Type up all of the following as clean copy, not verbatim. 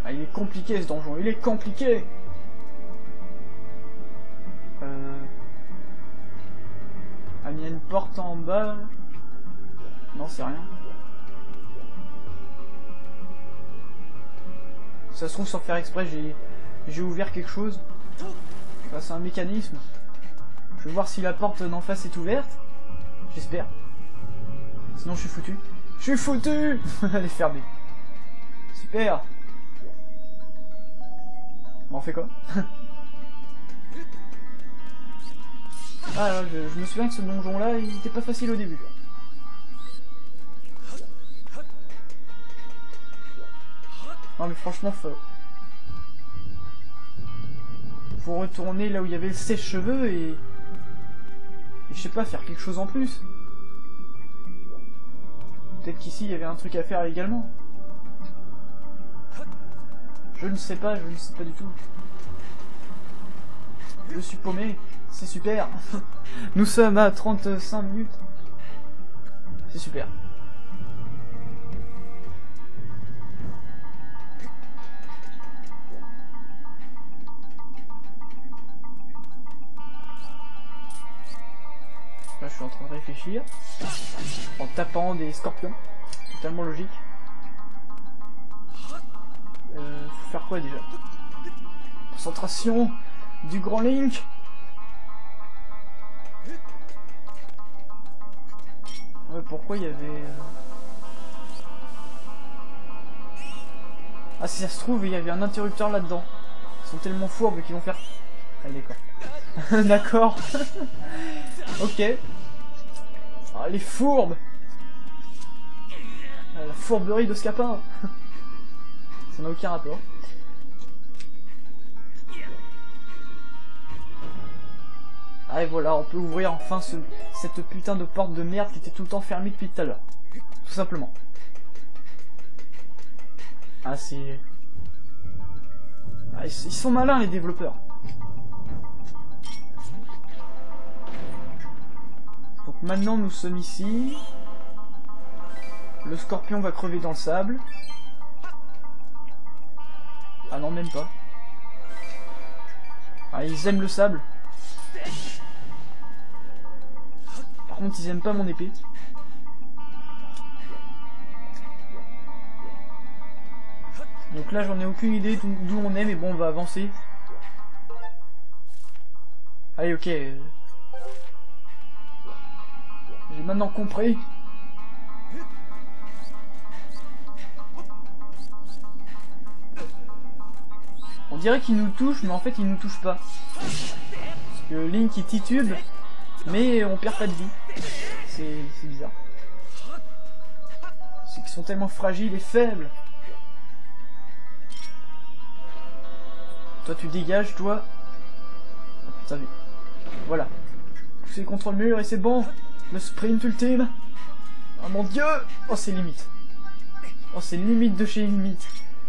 Ah, il est compliqué ce donjon, il est compliqué. Ah, il y a une porte en bas. Non, c'est rien. Ça se trouve, sans faire exprès, j'ai ouvert quelque chose. Enfin, c'est un mécanisme. Je vais voir si la porte d'en face est ouverte. J'espère. Sinon, je suis foutu. Je suis foutu. Elle est fermée. Super. Bon, on fait quoi? Ah là, je me souviens que ce donjon-là, il était pas facile au début. Non mais franchement, faut retourner là où il y avait le sèche-cheveux et je sais pas, faire quelque chose en plus. Peut-être qu'ici il y avait un truc à faire également. Je ne sais pas du tout. Je suis paumé, c'est super. Nous sommes à 35 minutes. C'est super. Là, je suis en train de réfléchir. En tapant des scorpions. Totalement logique. Faut faire quoi déjà? Concentration du grand Link. Ouais, pourquoi il y avait... Ah, si ça se trouve, il y avait un interrupteur là-dedans. Ils sont tellement fourbes qu'ils vont faire... Ah, d'accord. D'accord. Ok. Ah, les fourbes. Ah, la fourberie de Scapin. Ça n'a aucun rapport. Ah et voilà, on peut ouvrir enfin cette putain de porte de merde qui était tout le temps fermée depuis tout à l'heure. Tout simplement. Ah c'est... Ah, ils sont malins les développeurs. Donc maintenant nous sommes ici. Le scorpion va crever dans le sable. Ah non, même pas. Ah, ils aiment le sable. Par contre, ils aiment pas mon épée. Donc là, j'en ai aucune idée d'où on est, mais bon, on va avancer. Allez, ok. J'ai maintenant compris. On dirait qu'il nous touche, mais en fait, il nous touche pas. Parce que Link, il titube, mais on perd pas de vie. C'est bizarre. C'est qu'ils sont tellement fragiles et faibles. Toi, tu dégages, toi. Ça vu. Voilà. Pousser contre le mur et c'est bon. Le sprint ultime. Oh mon dieu. Oh, c'est limite. Oh, c'est limite de chez limite.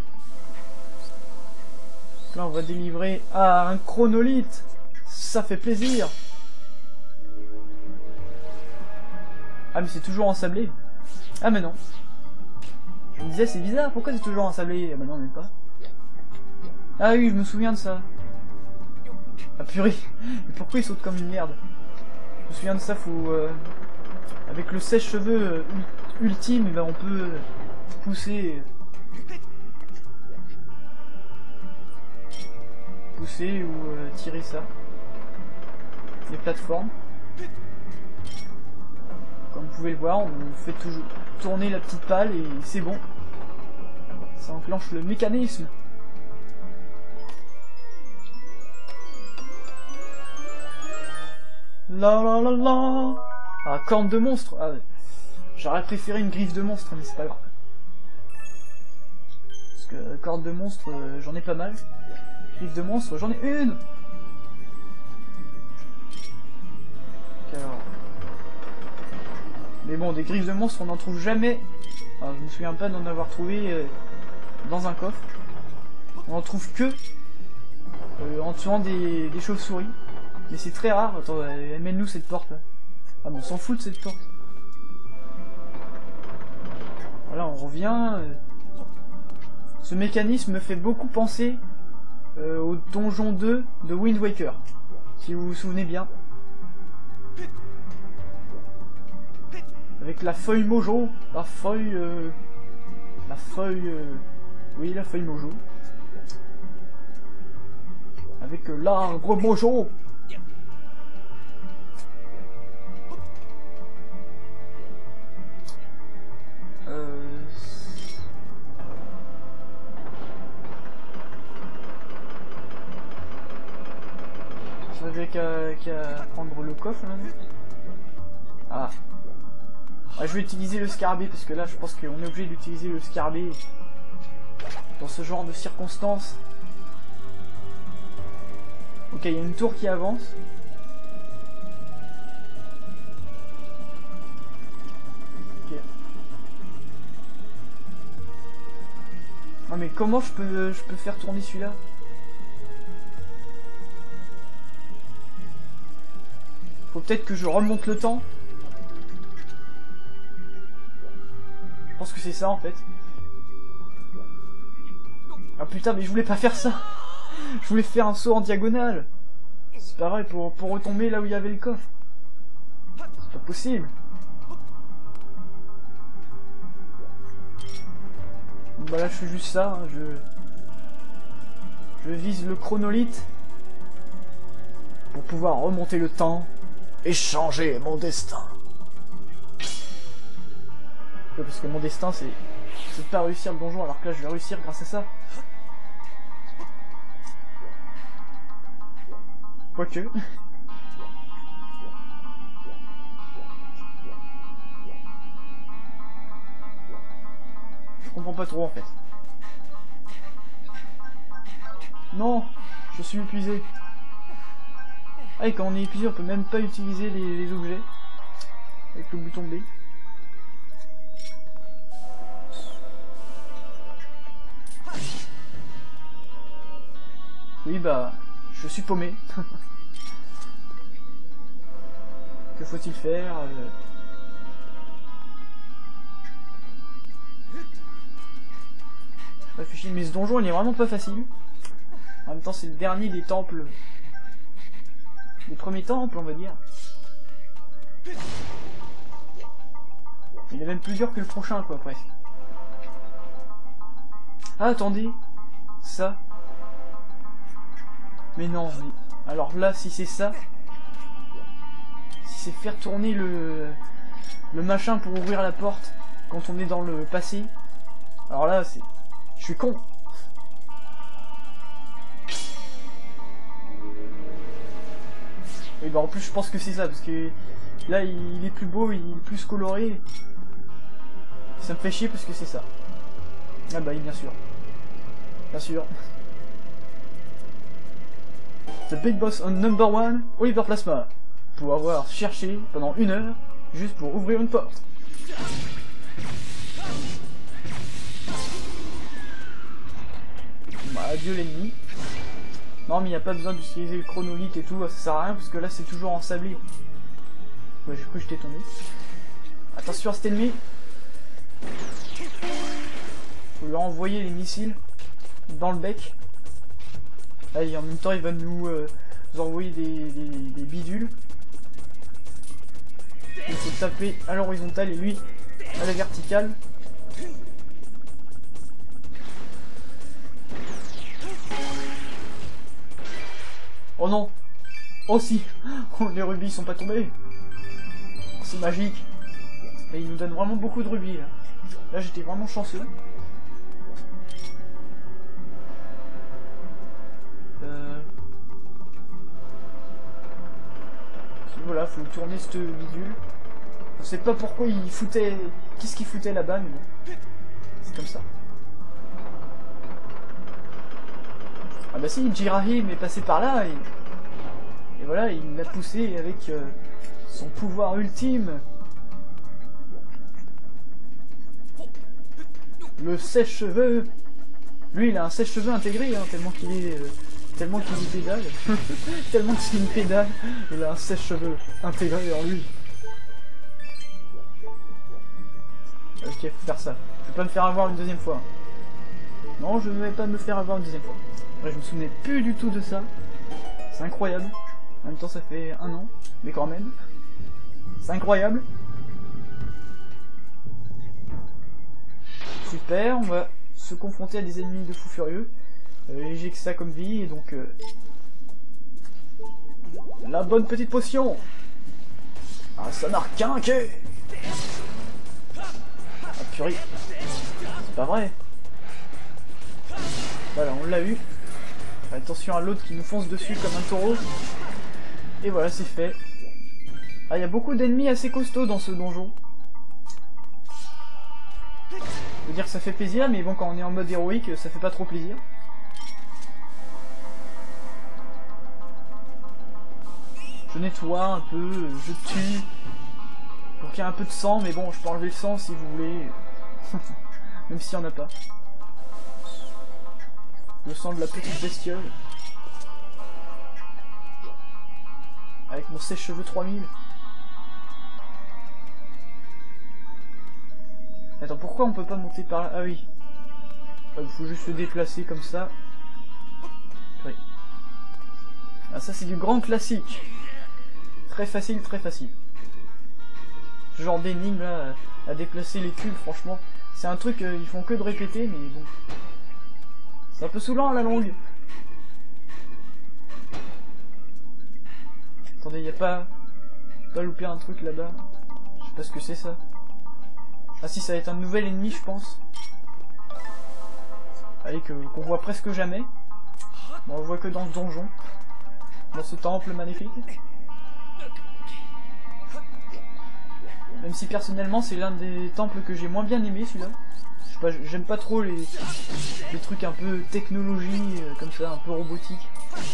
Là, on va délivrer un chronolithe. Ça fait plaisir. Ah, mais c'est toujours ensablé. Ah, mais non. Je me disais, c'est bizarre. Pourquoi c'est toujours ensablé? Ah, bah non, même pas. Ah oui, je me souviens de ça. Ah, purée. Mais pourquoi il saute comme une merde? Je me souviens de ça, faut... avec le sèche-cheveux ultime, ben, on peut pousser... pousser ou tirer ça. Les plateformes. Comme vous pouvez le voir, on fait toujours tourner la petite pale et c'est bon. Ça enclenche le mécanisme. La la la la. Ah, corne de monstre. Ah, j'aurais préféré une griffe de monstre, mais c'est pas grave. Parce que corne de monstre, j'en ai pas mal. Griffe de monstre, j'en ai une. Alors... Mais bon, des griffes de monstres, on n'en trouve jamais. Alors, je me souviens pas d'en avoir trouvé dans un coffre. On en trouve que en tuant des chauves-souris. Mais c'est très rare. Attends, mène-nous cette porte là. Ah bon, on s'en fout de cette porte. Voilà, on revient. Ce mécanisme me fait beaucoup penser au donjon 2 de Wind Waker, si vous vous souvenez bien. Avec la feuille mojo, la feuille oui, la feuille mojo. Avec l'arbre mojo. J'avais qu'à prendre le coffre là. Ah. Ah, je vais utiliser le scarabée parce que là je pense qu'on est obligé d'utiliser le scarabée dans ce genre de circonstances. Ok, il y a une tour qui avance. Ok. Ah mais comment je peux faire tourner celui-là? Faut peut-être que je remonte le temps. Je pense que c'est ça en fait. Ah putain, mais je voulais pas faire ça. Je voulais faire un saut en diagonale. C'est pas vrai, pour retomber là où il y avait le coffre. C'est pas possible. Bah là je fais juste ça, hein. Je vise le chronolithe pour pouvoir remonter le temps et changer mon destin. Ouais, parce que mon destin c'est de pas réussir le donjon, alors que là je vais réussir grâce à ça. Quoique. Je comprends pas trop en fait. Non, je suis épuisé. Ah, et quand on est épuisé, on peut même pas utiliser les objets avec le bouton B. Oui, bah, je suis paumé. Que faut-il faire? Je réfléchis, mais ce donjon il est vraiment pas facile. En même temps, c'est le dernier des temples. Les premiers temples, on va dire. Il est même plus dur que le prochain, quoi, presque. Ah, attendez. Ça. Mais non, mais... Alors là, si c'est ça... Si c'est faire tourner le machin pour ouvrir la porte quand on est dans le passé... Alors là, c'est... Je suis con. Et bah en plus je pense que c'est ça, parce que là il est plus beau, il est plus coloré. Ça me fait chier parce que c'est ça. Ah bah oui, bien sûr. Bien sûr. The Big Boss on number 1, Oliver Plasma. Pour avoir cherché pendant 1 heure, juste pour ouvrir une porte. Bah adieu l'ennemi. Non mais il n'y a pas besoin d'utiliser le chronolithe et tout, ça sert à rien parce que là c'est toujours ensablé. Ouais, j'ai cru que j'étais tombé. Attention à cet ennemi. Faut lui envoyer les missiles dans le bec. Là en même temps il va nous envoyer des bidules. Il faut taper à l'horizontale et lui à la verticale. Oh non! Oh si! Oh, les rubis sont pas tombés! C'est magique! Et il nous donne vraiment beaucoup de rubis là. Là j'étais vraiment chanceux. Voilà, faut tourner cette bidule. On sait pas pourquoi il foutait... Qu'est-ce qu'il foutait là-bas, mais bon. C'est comme ça. Ah bah si, Jirahim est passé par là et voilà, il l'a poussé avec son pouvoir ultime. Le sèche-cheveux. Lui il a un sèche-cheveux intégré, hein, tellement qu'il est pédale. Tellement qu'il est pédale, il a un sèche-cheveux intégré en lui. Ok, faut faire ça. Je vais pas me faire avoir une deuxième fois. Non, je ne vais pas me faire avoir une deuxième fois. Ouais, je me souvenais plus du tout de ça. C'est incroyable. En même temps, ça fait 1 an, mais quand même. C'est incroyable. Super, on va se confronter à des ennemis de fous furieux. J'ai que ça comme vie, et donc... la bonne petite potion. Ah, ça n'a qu'un quai. Ah purée. C'est pas vrai. Voilà, on l'a eu. Attention à l'autre qui nous fonce dessus comme un taureau. Et voilà, c'est fait. Ah, il y a beaucoup d'ennemis assez costauds dans ce donjon. Je veux dire que ça fait plaisir, mais bon, quand on est en mode héroïque, ça fait pas trop plaisir. Je nettoie un peu, je tue. Pour qu'il y ait un peu de sang, mais bon, je peux enlever le sang si vous voulez. Même s'il n'y en a pas. Le sang de la petite bestiole. Avec mon sèche-cheveux 3000. Attends, pourquoi on peut pas monter par là? Ah oui. Il faut juste se déplacer comme ça. Oui. Ah, ça c'est du grand classique. Très facile, très facile. Ce genre d'énigme là, à déplacer les cubes, franchement. C'est un truc, ils font que de répéter, mais bon. C'est un peu saoulant à la longue. Attendez, y a pas... J'ai pas loupé un truc là-bas. Je sais pas ce que c'est ça. Ah si, ça va être un nouvel ennemi, je pense. Allez, qu'on voit presque jamais. Bon, on le voit que dans ce donjon. Dans ce temple magnifique. Même si personnellement, c'est l'un des temples que j'ai moins bien aimé, celui-là. Je sais pas, j'aime pas trop les trucs un peu technologie, comme ça, un peu robotique.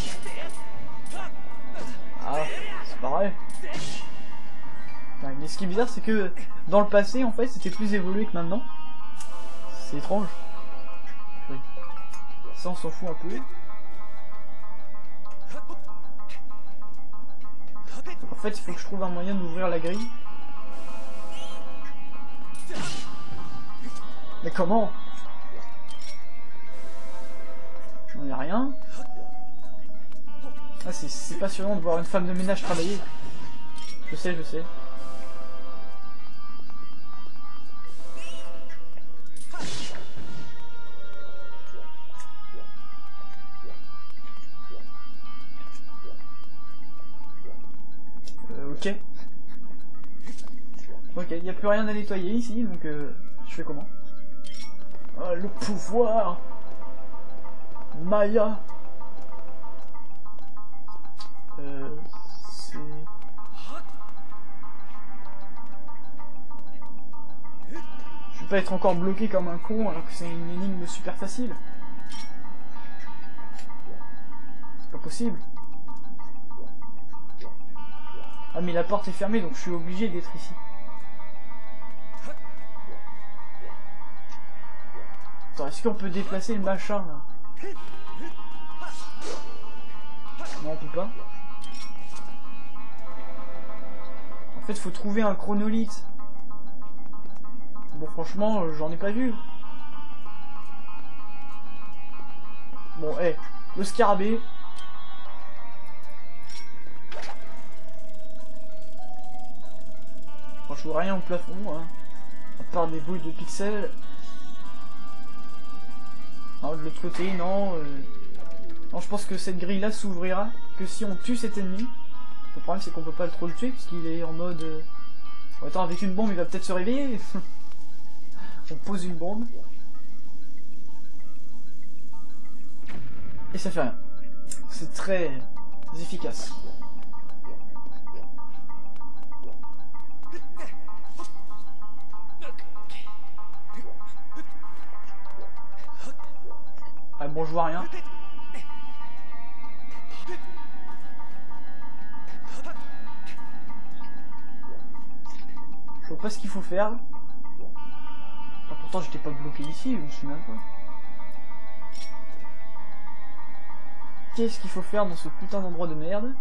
Ah, c'est pareil. Ouais, mais ce qui est bizarre, c'est que dans le passé, en fait, c'était plus évolué que maintenant. C'est étrange. Oui. Ça, on s'en fout un peu. Donc, en fait, il faut que je trouve un moyen d'ouvrir la grille. Mais comment? Il n'y a rien. Ah, c'est passionnant de voir une femme de ménage travailler. Je sais, je sais. Ok. Ok, il n'y a plus rien à nettoyer ici, donc je fais comment? Ah, le pouvoir Maya. C'est... Je vais pas être encore bloqué comme un con alors que c'est une énigme super facile. C'est pas possible. Ah mais la porte est fermée donc je suis obligé d'être ici. Attends, est-ce qu'on peut déplacer le machin là? Non, on peut pas. En fait, faut trouver un chronolithe. Bon, franchement, j'en ai pas vu. Bon, hé, le scarabée. Bon, je vois rien au plafond, hein. À part des bouilles de pixels. Non, de l'autre côté, non. Non, je pense que cette grille-là s'ouvrira que si on tue cet ennemi. Le problème, c'est qu'on peut pas trop le tuer, puisqu'il est en mode... Oh, attends, avec une bombe, il va peut-être se réveiller. On pose une bombe. Et ça fait rien. C'est très efficace. Ah bon, je vois rien. Je vois pas ce qu'il faut faire. Enfin, pourtant j'étais pas bloqué ici, je me souviens pas. Qu'est-ce qu'il faut faire dans ce putain d'endroit de merde?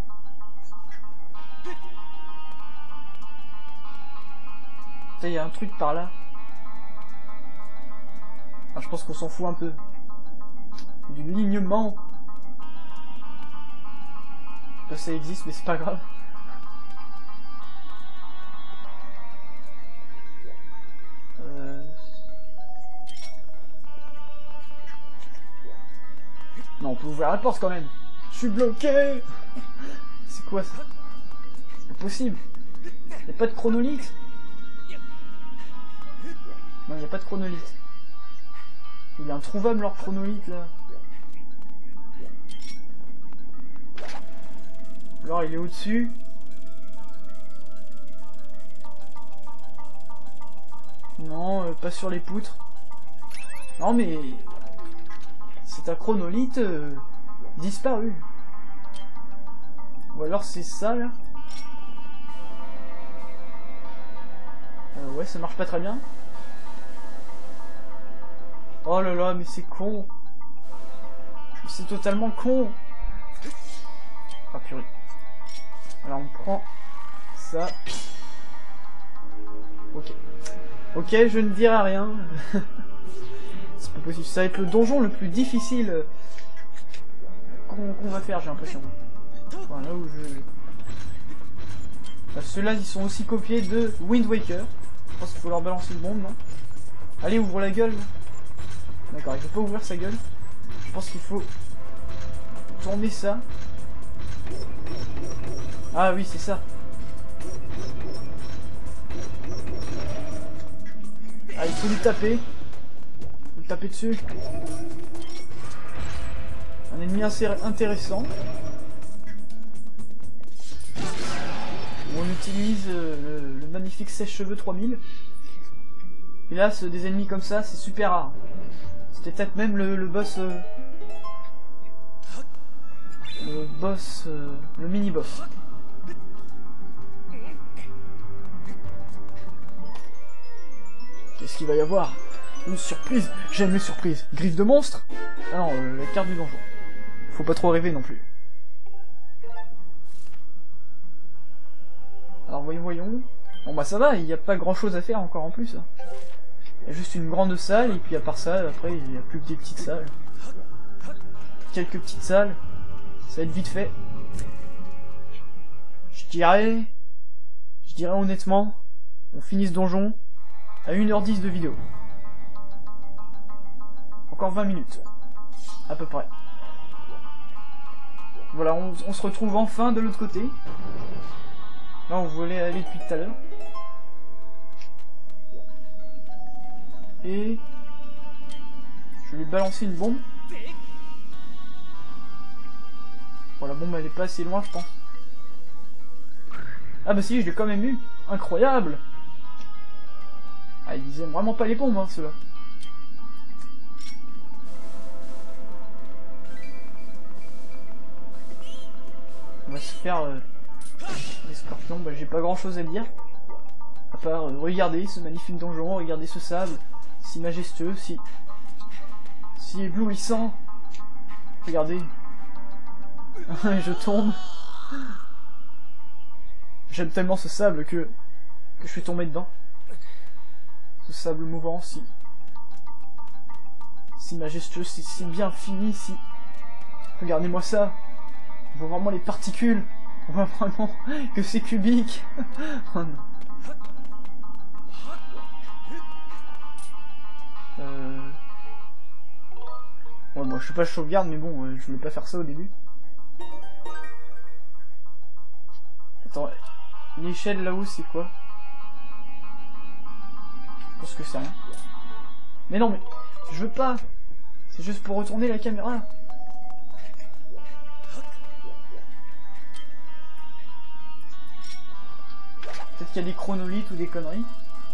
Putain, il y a un truc par là. Ah, je pense qu'on s'en fout un peu. Du lignement. Je sais pas si ça existe, mais c'est pas grave. Non, on peut ouvrir la porte quand même. Je suis bloqué. C'est quoi ça? C'est pas possible. Y'a pas de chronolithe. Non, y'a pas de chronolithe. Il est introuvable leur chronolithe là. Alors il est au-dessus. Non, pas sur les poutres. Non mais... c'est un chronolithe disparu. Ou alors c'est ça là. Ouais, ça marche pas très bien. Oh là là, mais c'est con. C'est totalement con. Ah purée. Alors on prend ça. Ok. Ok, je ne dirai rien. C'est pas possible. Ça va être le donjon le plus difficile qu'on va faire, j'ai l'impression. Voilà, où je... Ceux-là, ils sont aussi copiés de Wind Waker. Je pense qu'il faut leur balancer une bombe, non? Allez, ouvre la gueule. D'accord, il veut pas ouvrir sa gueule. Je pense qu'il faut tourner ça. Ah oui, c'est ça. Ah, il faut lui taper. Lui taper dessus. Un ennemi assez intéressant. On utilise le magnifique sèche-cheveux 3000. Et là, des ennemis comme ça, c'est super rare. C'était peut-être même le boss... le mini-boss. Qu'est-ce qu'il va y avoir? Une surprise. J'aime les surprises. Griffe de monstre? Ah non, la carte du donjon. Faut pas trop rêver non plus. Alors voyons. Bon bah ça va, il n'y a pas grand chose à faire encore en plus. Il y a juste une grande salle, et puis à part ça, après il n'y a plus que des petites salles. Quelques petites salles. Ça va être vite fait. Je dirais honnêtement, on finit ce donjon à 1h10 de vidéo. Encore 20 minutes. À peu près. Voilà, on se retrouve enfin de l'autre côté. Là, on voulait aller depuis tout à l'heure. Et... je vais lui balancer une bombe. Bon, la bombe, elle est pas assez loin, je pense. Ah bah si, je l'ai quand même eu. Incroyable. Ah, ils aiment vraiment pas les bombes, hein, ceux-là. On va se faire... les scorpions, bah j'ai pas grand chose à dire. À part, regardez ce magnifique donjon, regardez ce sable. Si majestueux, si éblouissant. Regardez. Je tombe. J'aime tellement ce sable que je suis tombé dedans. Ce sable mouvant, si majestueux, si bien fini, si... Regardez-moi ça. On voit vraiment les particules. On voit vraiment que c'est cubique. Oh non. Ouais, moi je suis pas sauvegarde, mais bon, je voulais pas faire ça au début. Attends, l'échelle là-haut c'est quoi? Je pense que c'est rien. Mais non, mais je veux pas. C'est juste pour retourner la caméra. Peut-être qu'il y a des chronolithes ou des conneries.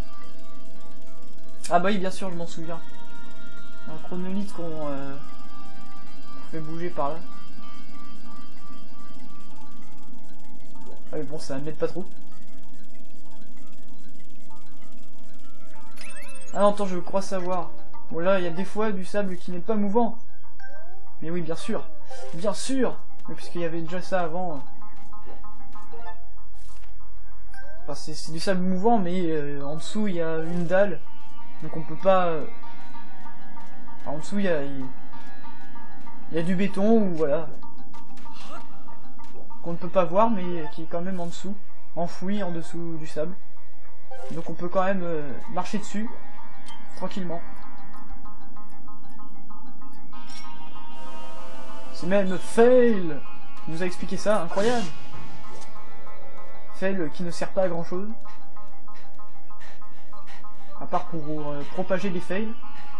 Ah bah oui, bien sûr, je m'en souviens. Un chronolithe qu'on fait bouger par là. Ah mais bon, ça m'aide pas trop. Ah non, attends, je crois savoir. Bon là, il y a des fois du sable qui n'est pas mouvant. Mais oui, bien sûr. Bien sûr. Mais puisqu'il y avait déjà ça avant... Enfin, c'est du sable mouvant, mais en dessous, il y a une dalle. Donc on peut pas... Enfin, en dessous, il y a Il y a du béton ou voilà. Qu'on ne peut pas voir mais qui est quand même en dessous. Enfoui en dessous du sable. Donc on peut quand même marcher dessus. Tranquillement. C'est même Fail qui nous a expliqué ça, incroyable. Fail qui ne sert pas à grand chose. À part pour propager des fails.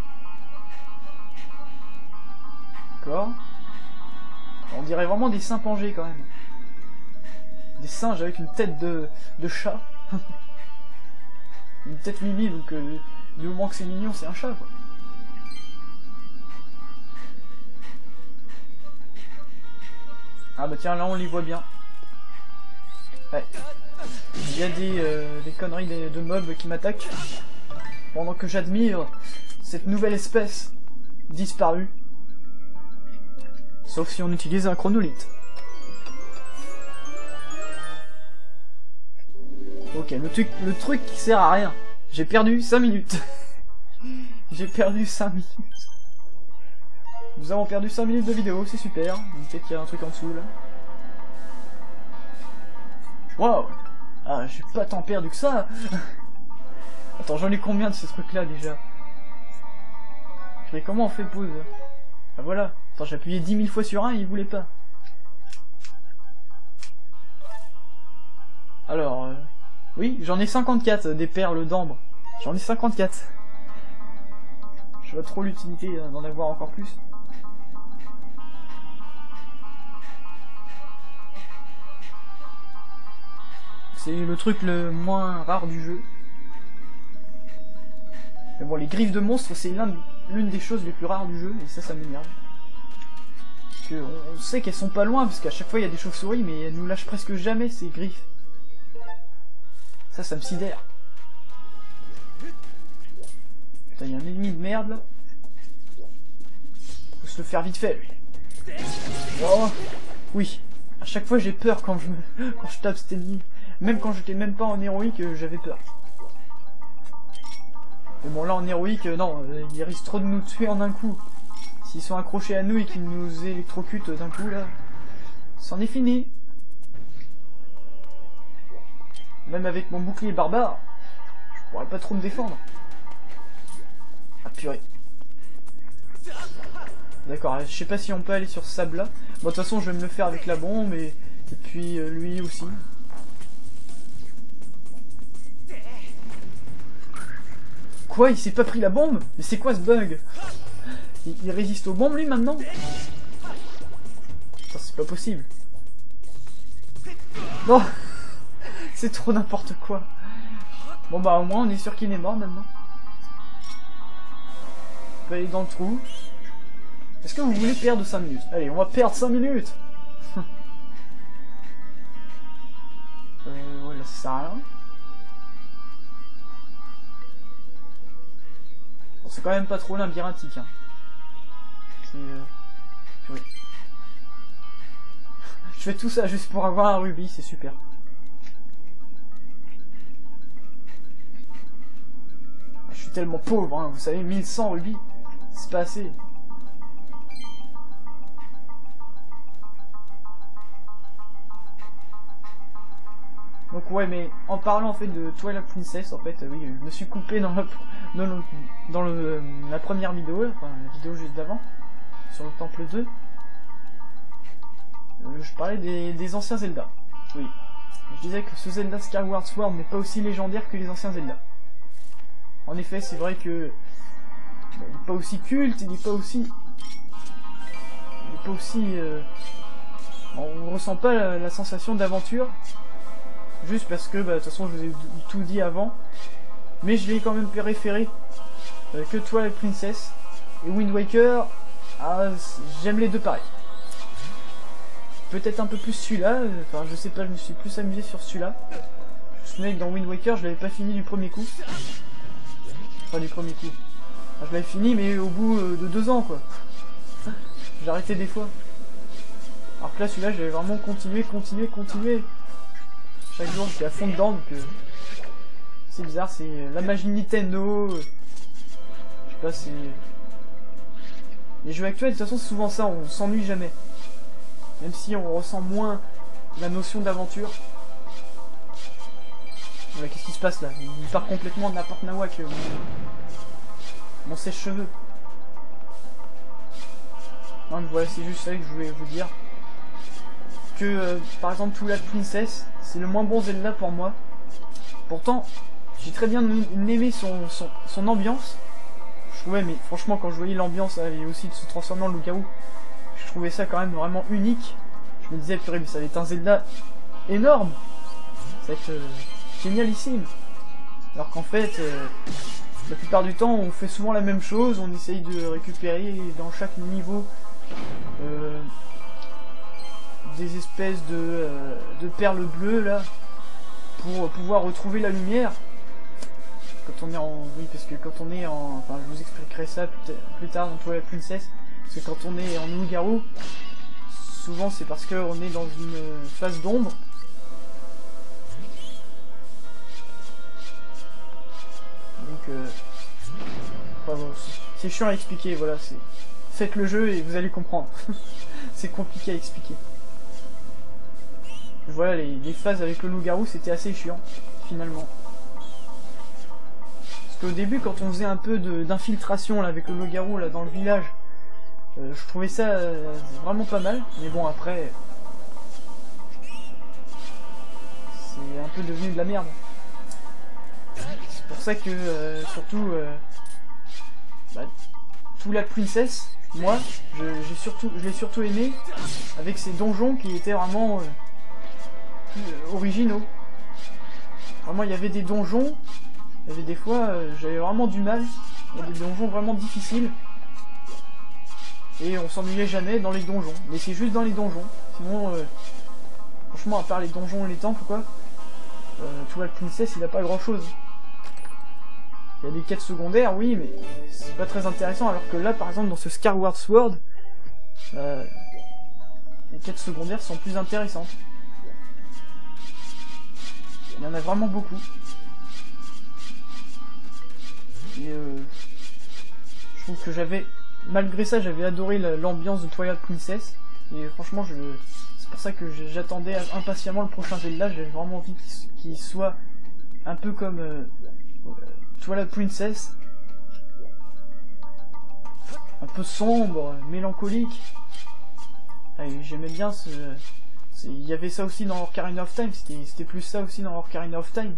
D'accord. On dirait vraiment des chimpanzés quand même. Des singes avec une tête de chat. Une tête mimi, donc du moment que c'est mignon, c'est un chat quoi. Ah bah tiens, là on les voit bien. Ouais. Il y a des conneries de mobs qui m'attaquent. Pendant que j'admire cette nouvelle espèce disparue. Sauf si on utilise un chronolithe. Ok, le truc qui sert à rien. J'ai perdu 5 minutes. J'ai perdu 5 minutes. Nous avons perdu 5 minutes de vidéo, c'est super. Peut-être qu'il y a un truc en dessous là. Waouh! Ah, j'ai pas tant perdu que ça! Attends, j'en ai combien de ces trucs là déjà? Mais comment on fait pause? Ah voilà. Attends, j'ai appuyé 10 000 fois sur un et il voulait pas. Alors, oui, j'en ai 54 des perles d'ambre. J'en ai 54. Je vois trop l'utilité d'en avoir encore plus. C'est le truc le moins rare du jeu. Mais bon, les griffes de monstres, c'est l'une des choses les plus rares du jeu, et ça m'énerve. On sait qu'elles sont pas loin, parce qu'à chaque fois il y a des chauves-souris, mais elles nous lâchent presque jamais ces griffes. Ça me sidère. Putain, il y a un ennemi de merde là. Faut se le faire vite fait, lui. Oh, oui. À chaque fois j'ai peur quand je tape cet ennemi. Même quand j'étais même pas en héroïque, j'avais peur. Mais bon là en héroïque, non, ils risquent trop de nous tuer en un coup. S'ils sont accrochés à nous et qu'ils nous électrocutent d'un coup là, c'en est fini. Même avec mon bouclier barbare, je pourrais pas trop me défendre. Ah purée. D'accord, je sais pas si on peut aller sur ce sable là. Bon de toute façon je vais me le faire avec la bombe et puis lui aussi. Quoi, il s'est pas pris la bombe? Mais c'est quoi ce bug? Il résiste aux bombes lui maintenant? C'est pas possible. Non. C'est trop n'importe quoi. Bon bah au moins on est sûr qu'il est mort maintenant. On peut aller dans le trou. Est-ce que vous voulez perdre 5 minutes? Allez, on va perdre 5 minutes. Voilà, ça sert à rien. Bon, c'est quand même pas trop labyrinthique. Hein. C'est... Oui. Je fais tout ça juste pour avoir un rubis, c'est super. Je suis tellement pauvre, hein, vous savez, 1100 rubis, c'est pas assez. Donc ouais, mais en parlant en fait de Twilight Princess, en fait, oui, je me suis coupé dans la première vidéo, enfin la vidéo juste d'avant, sur le Temple 2. Je parlais des anciens Zelda. Oui. Je disais que ce Zelda Skyward Sword n'est pas aussi légendaire que les anciens Zelda. En effet, c'est vrai que il n'est pas aussi culte, il n'est pas aussi... on ressent pas la sensation d'aventure. Juste parce que, bah, de toute façon, je vous ai tout dit avant. Mais je l'ai quand même préféré que Twilight Princess. Et Wind Waker, j'aime les deux pareil. Peut-être un peu plus celui-là, enfin je sais pas, je me suis plus amusé sur celui-là. Je me souviens que dans Wind Waker, je l'avais pas fini du premier coup. Enfin du premier coup. Enfin, je l'avais fini mais au bout de 2 ans quoi. J'ai arrêté des fois. Alors que là celui-là, j'avais vraiment continué. Chaque jour j'étais à fond dedans donc c'est bizarre, c'est la magie Nintendo. Je sais pas, c'est... Les jeux actuels, de toute façon, c'est souvent ça, on s'ennuie jamais. Même si on ressent moins la notion d'aventure. Voilà, qu'est-ce qui se passe là? Il part complètement de n'importe nawak, mon sèche-cheveux. Non, mais voilà, c'est juste ça que je voulais vous dire. Que, par exemple, Twilight Princess, c'est le moins bon Zelda pour moi. Pourtant, j'ai très bien aimé son ambiance. Je trouvais, mais franchement, quand je voyais l'ambiance et aussi de se transformer en loup-garou, je trouvais ça quand même vraiment unique. Je me disais, purée, mais ça va être un Zelda énorme. Ça va être génialissime. Alors qu'en fait, la plupart du temps, on fait souvent la même chose. On essaye de récupérer dans chaque niveau des espèces de perles bleues, là, pour pouvoir retrouver la lumière. Quand on est en... Oui, parce que quand on est en... Enfin, je vous expliquerai ça plus tard dans Twilight Princess. Parce que quand on est en loup-garou, souvent c'est parce qu'on est dans une phase d'ombre. Donc, enfin, c'est chiant à expliquer, voilà. Faites le jeu et vous allez comprendre. C'est compliqué à expliquer. Voilà, les phases avec le loup-garou, c'était assez chiant, finalement. Parce qu'au début, quand on faisait un peu d'infiltration avec le loup-garou là dans le village, je trouvais ça vraiment pas mal. Mais bon, après, c'est un peu devenu de la merde. C'est pour ça que, surtout, Twilight Princess, moi, je l'ai surtout aimé avec ces donjons qui étaient vraiment originaux. Vraiment, il y avait des donjons, il y avait des fois, j'avais vraiment du mal. Il y a des donjons vraiment difficiles. Et on s'ennuyait jamais dans les donjons. Mais c'est juste dans les donjons. Sinon, franchement, à part les donjons et les temples, quoi, Twilight Princess, il n'a pas grand chose. Il y a des quêtes secondaires, oui, mais c'est pas très intéressant. Alors que là, par exemple, dans ce Skyward Sword, les quêtes secondaires sont plus intéressantes. Il y en a vraiment beaucoup. Et je trouve que malgré ça, j'avais adoré l'ambiance de Twilight Princess. Et franchement, c'est pour ça que j'attendais impatiemment le prochain Zelda. J'avais vraiment envie qu'il soit un peu comme Twilight Princess. Un peu sombre, mélancolique. J'aimais bien il y avait ça aussi dans Ocarina of Time, c'était plus ça aussi dans Ocarina of Time.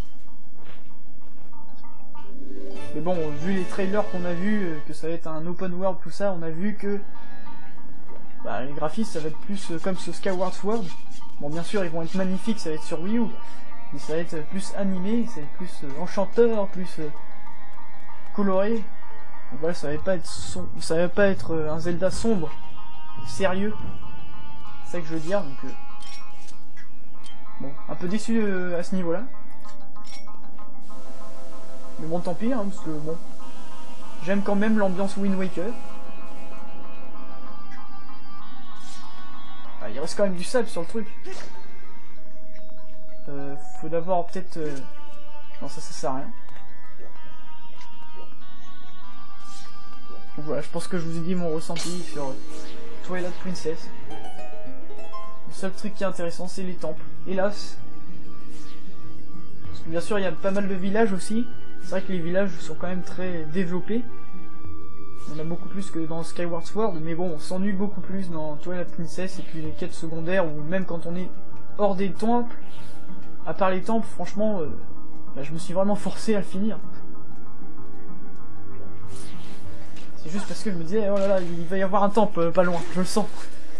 Mais bon, vu les trailers qu'on a vus, que ça va être un open world, tout ça, on a vu que les graphismes, ça va être plus comme ce Skyward Sword. Bon, bien sûr, ils vont être magnifiques, ça va être sur Wii U, mais ça va être plus animé, ça va être plus enchanteur, plus coloré. Donc voilà, ça va pas être un Zelda sombre, sérieux. C'est ça que je veux dire, donc bon, un peu déçu à ce niveau-là. Mais bon, tant pis, hein, parce que bon, j'aime quand même l'ambiance Wind Waker. Il reste quand même du sable sur le truc. Faut d'abord peut-être... Non, ça sert à rien. Donc voilà, je pense que je vous ai dit mon ressenti sur Twilight Princess. Le seul truc qui est intéressant, c'est les temples. Hélas. Parce que bien sûr, il y a pas mal de villages aussi. C'est vrai que les villages sont quand même très développés. Il y en a beaucoup plus que dans Skyward Sword, mais bon, on s'ennuie beaucoup plus dans Twilight Princess et puis les quêtes secondaires, ou même quand on est hors des temples. À part les temples, franchement, je me suis vraiment forcé à le finir. C'est juste parce que je me disais, oh là là, il va y avoir un temple pas loin, je le sens.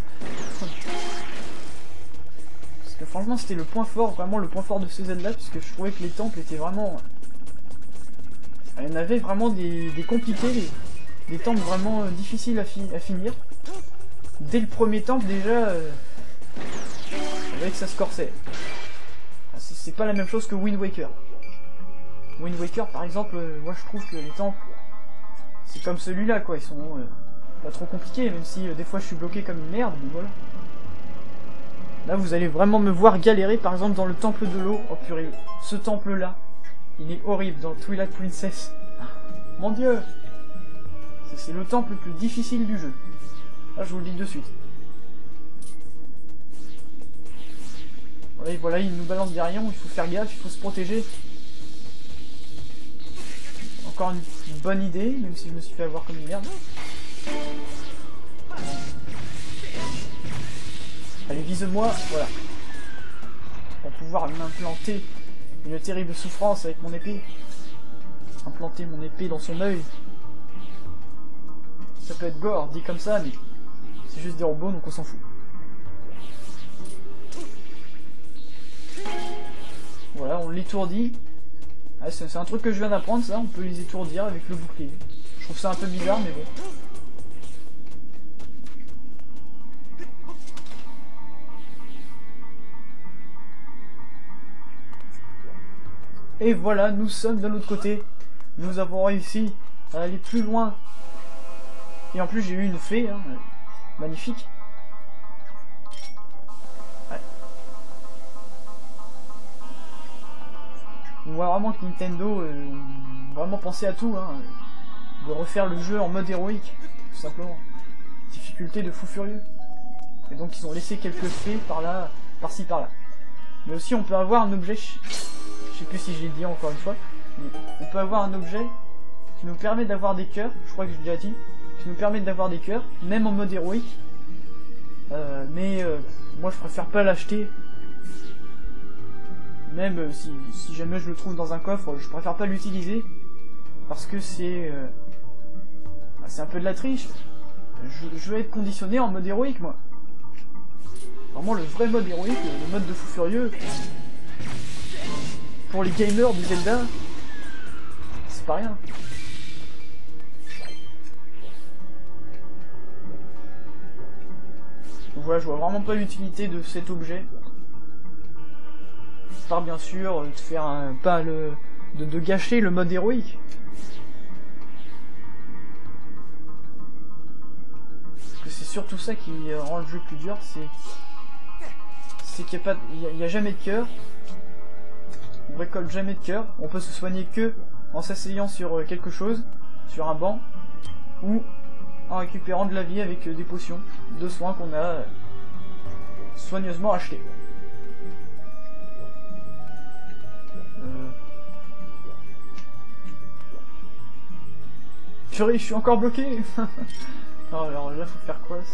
Parce que franchement, c'était le point fort, vraiment le point fort de ce Zelda, puisque je trouvais que les temples étaient vraiment... Il y en avait vraiment des compliqués, des temples vraiment difficiles à finir. Dès le premier temple, déjà, on voyait que ça se corsait. C'est pas la même chose que Wind Waker. Wind Waker, par exemple, moi je trouve que les temples, c'est comme celui-là, quoi. Ils sont pas trop compliqués, même si des fois je suis bloqué comme une merde, mais voilà. Là, vous allez vraiment me voir galérer, par exemple, dans le temple de l'eau. Oh purée, ce temple-là, il est horrible dans Twilight Princess. Mon dieu! C'est le temple le plus difficile du jeu. Là, je vous le dis de suite. Voilà, il nous balance des rayons, il faut faire gaffe, il faut se protéger. Encore une bonne idée, même si je me suis fait avoir comme une merde. Allez, vise-moi, voilà. Pour pouvoir m'implanter une terrible souffrance avec mon épée. Implanter mon épée dans son œil. Ça peut être gore, dit comme ça, mais c'est juste des robots, donc on s'en fout. Voilà, on l'étourdit. Ah, c'est un truc que je viens d'apprendre, ça, on peut les étourdir avec le bouclier. Je trouve ça un peu bizarre, mais bon. Et voilà, nous sommes de l'autre côté. Nous avons réussi à aller plus loin. Et en plus, j'ai eu une fée, hein, magnifique. Ouais. On voit vraiment que Nintendo a vraiment pensé à tout, hein, de refaire le jeu en mode héroïque, tout simplement. Difficulté de fou furieux. Et donc ils ont laissé quelques fées par là, par-ci par-là. Mais aussi on peut avoir un objet, je sais plus si j'ai dit encore une fois, mais on peut avoir un objet qui nous permet d'avoir des cœurs, je crois que je l'ai déjà dit, qui nous permet d'avoir des cœurs, même en mode héroïque. Mais moi je préfère pas l'acheter. Même si jamais je le trouve dans un coffre, je préfère pas l'utiliser. Parce que c'est un peu de la triche. Je veux être conditionné en mode héroïque, moi. Vraiment le vrai mode héroïque, le mode de fou furieux. Pour les gamers de Zelda, c'est pas rien. Donc voilà, je vois vraiment pas l'utilité de cet objet. Par bien sûr, de faire de gâcher le mode héroïque. Parce que c'est surtout ça qui rend le jeu plus dur, c'est qu'il n'y a jamais de cœur. On récolte jamais de cœur. On peut se soigner que en s'asseyant sur quelque chose, sur un banc, ou en récupérant de la vie avec des potions de soins qu'on a soigneusement achetées. Purée, je suis encore bloqué. Non, alors là, faut faire quoi?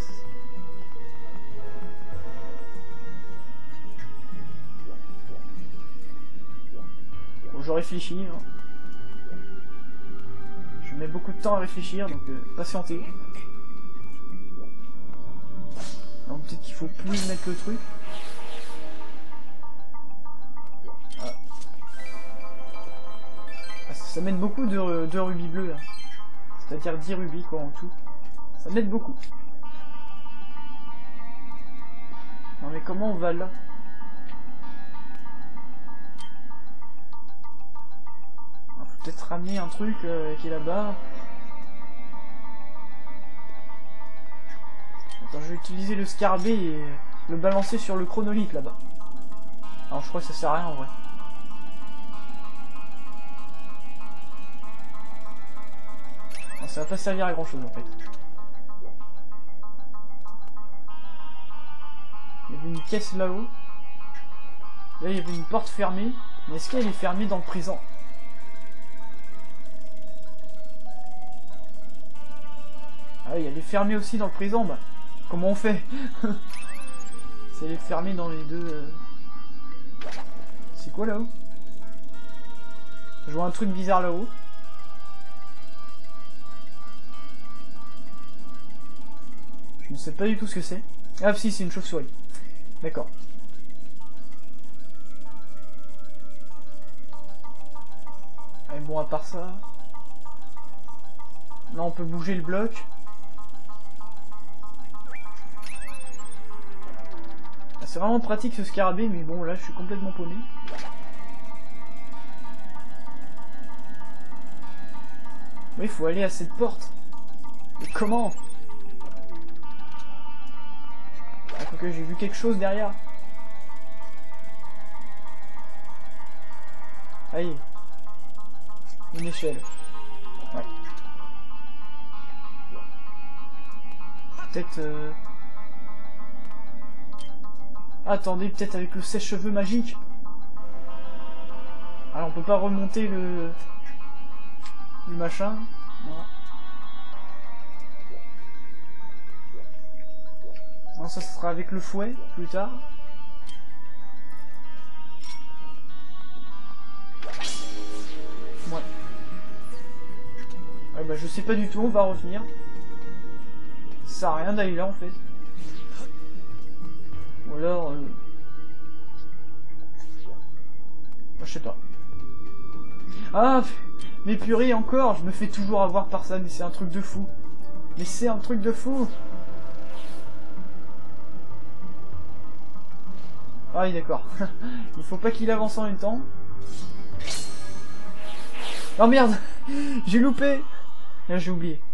Bon, je réfléchis. Hein. Je mets beaucoup de temps à réfléchir, donc patientez. Alors peut-être qu'il faut plus mettre le truc. Ah. Ah, ça mène beaucoup de rubis bleus là. C'est-à-dire 10 rubis quoi en tout. Ça m'aide beaucoup. Non mais comment on va là? Faut peut-être ramener un truc qui est là-bas. Attends, je vais utiliser le scarabée et le balancer sur le chronolithe là-bas. Alors je crois que ça sert à rien en vrai. Non, ça va pas servir à grand chose en fait. Il y avait une caisse là-haut. Là il y avait une porte fermée. Mais est-ce qu'elle est fermée dans le présent? Ah oui, elle est fermée aussi dans le présent, bah. Comment on fait? Si elle est fermée dans les deux... C'est quoi là-haut? Je vois un truc bizarre là-haut. Je ne sais pas du tout ce que c'est. Ah si, c'est une chauve-souris. D'accord. Et bon, à part ça... Là, on peut bouger le bloc. C'est vraiment pratique ce scarabée, mais bon, là, je suis complètement paumé. Oui, il faut aller à cette porte. Mais comment? Ok, j'ai vu quelque chose derrière. Aïe. Une échelle. Ouais. peut-être... Attendez, peut-être avec le sèche-cheveux magique. Alors on peut pas remonter le machin. Non. Non, ça sera avec le fouet, plus tard. Ouais. Ouais, bah je sais pas du tout, on va revenir. Ça sert à rien d'aller là en fait. Ou alors... je sais pas. Ah, mais purée, encore, je me fais toujours avoir par ça, mais c'est un truc de fou. Mais c'est un truc de fou. Ah oui, d'accord. Il faut pas qu'il avance en même temps. Oh merde. J'ai loupé. Là, j'ai oublié.